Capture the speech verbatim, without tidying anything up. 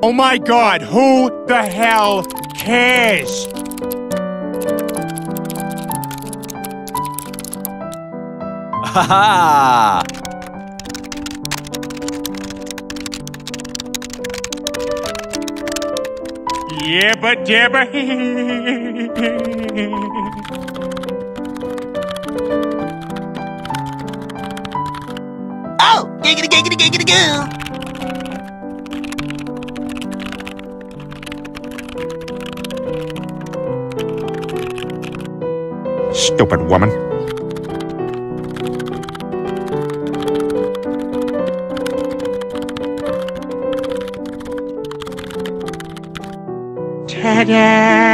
Oh my God, who the hell cares? Ha ha! Yibba dibba. Oh, giggity giggity giggity goo. Stupid woman. Ta-da!